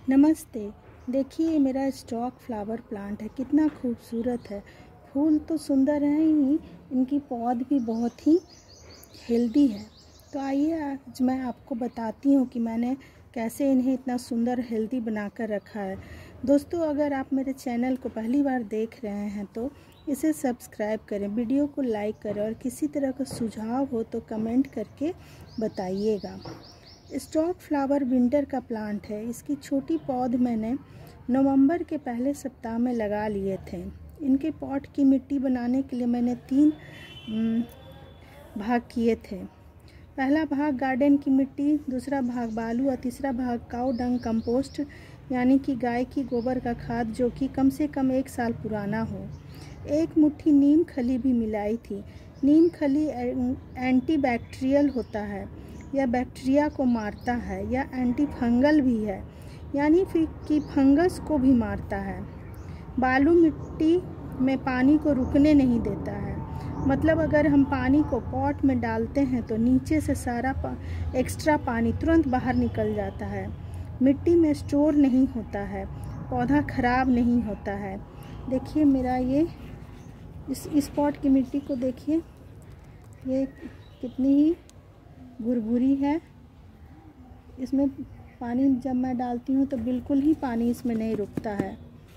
नमस्ते। देखिए मेरा स्टॉक फ्लावर प्लांट है, कितना खूबसूरत है। फूल तो सुंदर हैं ही, इनकी पौध भी बहुत ही हेल्दी है। तो आइए आज मैं आपको बताती हूँ कि मैंने कैसे इन्हें इतना सुंदर हेल्दी बनाकर रखा है। दोस्तों, अगर आप मेरे चैनल को पहली बार देख रहे हैं तो इसे सब्सक्राइब करें, वीडियो को लाइक करें और किसी तरह का सुझाव हो तो कमेंट करके बताइएगा। स्टॉक फ्लावर विंटर का प्लांट है। इसकी छोटी पौध मैंने नवंबर के पहले सप्ताह में लगा लिए थे। इनके पॉट की मिट्टी बनाने के लिए मैंने 3 भाग किए थे। पहला भाग गार्डन की मिट्टी, दूसरा भाग बालू और तीसरा भाग काऊ डंग कंपोस्ट यानी कि गाय की गोबर का खाद, जो कि कम से कम 1 साल पुराना हो। 1 मुट्ठी नीम खली भी मिलाई थी। नीम खली एंटीबैक्टीरियल होता है, यह बैक्टीरिया को मारता है। यह एंटी फंगल भी है, यानी फिर कि फंगस को भी मारता है। बालू मिट्टी में पानी को रुकने नहीं देता है, मतलब अगर हम पानी को पॉट में डालते हैं तो नीचे से सारा एक्स्ट्रा पानी तुरंत बाहर निकल जाता है। मिट्टी में स्टोर नहीं होता है, पौधा खराब नहीं होता है। देखिए मेरा ये इस पॉट की मिट्टी को देखिए, ये कितनी ही भुरभुरी है। इसमें पानी जब मैं डालती हूँ तो बिल्कुल ही पानी इसमें नहीं रुकता है।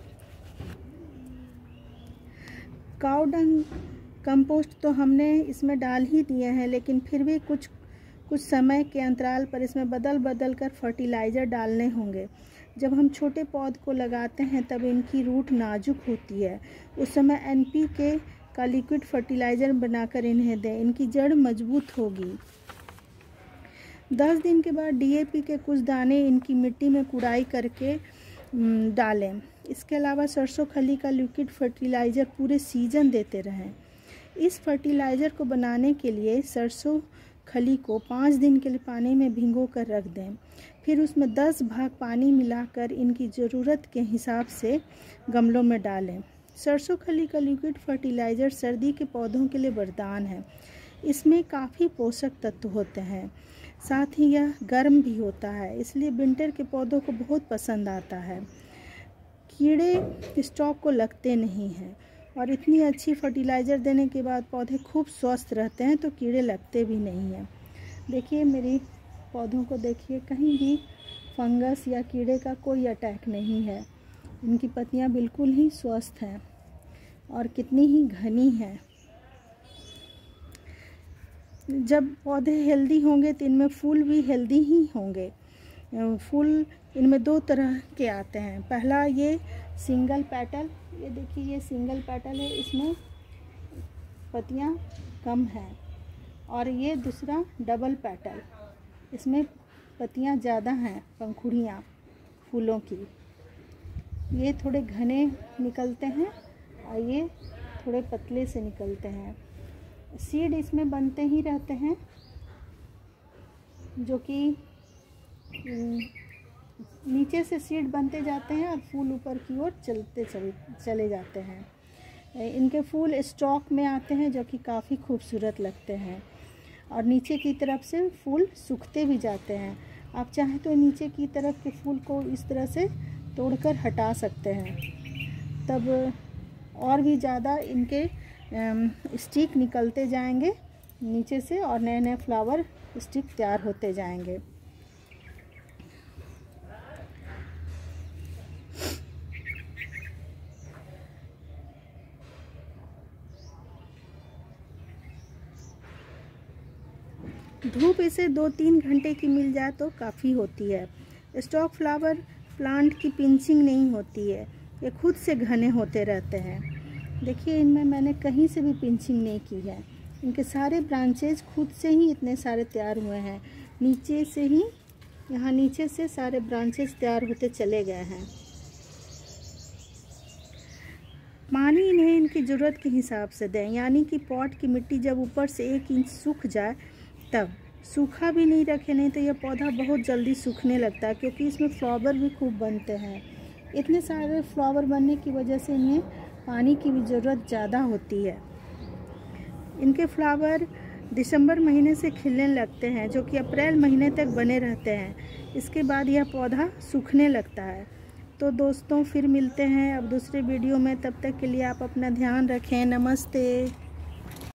काऊ डंग कंपोस्ट तो हमने इसमें डाल ही दिए हैं, लेकिन फिर भी कुछ समय के अंतराल पर इसमें बदल कर फर्टिलाइज़र डालने होंगे। जब हम छोटे पौध को लगाते हैं तब इनकी रूट नाजुक होती है। उस समय NPK का लिक्विड फर्टिलाइज़र बनाकर इन्हें दें, इनकी जड़ मजबूत होगी। 10 दिन के बाद DAP के कुछ दाने इनकी मिट्टी में कुड़ाई करके डालें। इसके अलावा सरसों खली का लिक्विड फर्टिलाइज़र पूरे सीजन देते रहें। इस फर्टिलाइज़र को बनाने के लिए सरसों खली को 5 दिन के लिए पानी में भिगो कर रख दें। फिर उसमें 10 भाग पानी मिलाकर इनकी ज़रूरत के हिसाब से गमलों में डालें। सरसों खली का लिक्विड फर्टिलाइज़र सर्दी के पौधों के लिए वरदान है। इसमें काफ़ी पोषक तत्व होते हैं, साथ ही यह गर्म भी होता है, इसलिए विंटर के पौधों को बहुत पसंद आता है। कीड़े स्टॉक को लगते नहीं हैं और इतनी अच्छी फर्टिलाइज़र देने के बाद पौधे खूब स्वस्थ रहते हैं, तो कीड़े लगते भी नहीं हैं। देखिए मेरी पौधों को देखिए, कहीं भी फंगस या कीड़े का कोई अटैक नहीं है। इनकी पत्तियां बिल्कुल ही स्वस्थ हैं और कितनी ही घनी हैं। जब पौधे हेल्दी होंगे तो इनमें फूल भी हेल्दी ही होंगे। फूल इनमें 2 तरह के आते हैं। पहला ये सिंगल पेटल, ये देखिए ये सिंगल पेटल है, इसमें पत्तियां कम हैं। और ये दूसरा डबल पेटल, इसमें पत्तियां ज़्यादा हैं, पंखुड़ियाँ फूलों की। ये थोड़े घने निकलते हैं और ये थोड़े पतले से निकलते हैं। सीड इसमें बनते ही रहते हैं, जो कि नीचे से सीड बनते जाते हैं और फूल ऊपर की ओर चले जाते हैं। इनके फूल स्टॉक में आते हैं, जो कि काफ़ी खूबसूरत लगते हैं, और नीचे की तरफ से फूल सूखते भी जाते हैं। आप चाहें तो नीचे की तरफ के फूल को इस तरह से तोड़कर हटा सकते हैं, तब और भी ज़्यादा इनके स्टिक निकलते जाएंगे नीचे से और नए नए फ्लावर स्टिक तैयार होते जाएंगे। धूप इसे 2-3 घंटे की मिल जाए तो काफ़ी होती है। स्टॉक फ्लावर प्लांट की पिंचिंग नहीं होती है, ये खुद से घने होते रहते हैं। देखिए इनमें मैंने कहीं से भी पिंचिंग नहीं की है। इनके सारे ब्रांचेज खुद से ही इतने सारे तैयार हुए हैं। नीचे से ही, यहाँ नीचे से सारे ब्रांचेज तैयार होते चले गए हैं। पानी इन्हें इनकी ज़रूरत के हिसाब से दें, यानी कि पॉट की मिट्टी जब ऊपर से 1 इंच सूख जाए तब। सूखा भी नहीं रखें, नहीं तो यह पौधा बहुत जल्दी सूखने लगता है, क्योंकि इसमें फ्लावर भी खूब बनते हैं। इतने सारे फ्लावर बनने की वजह से इन्हें पानी की भी ज़रूरत ज़्यादा होती है। इनके फ्लावर दिसंबर महीने से खिलने लगते हैं, जो कि अप्रैल महीने तक बने रहते हैं। इसके बाद यह पौधा सूखने लगता है। तो दोस्तों फिर मिलते हैं अब दूसरे वीडियो में, तब तक के लिए आप अपना ध्यान रखें। नमस्ते।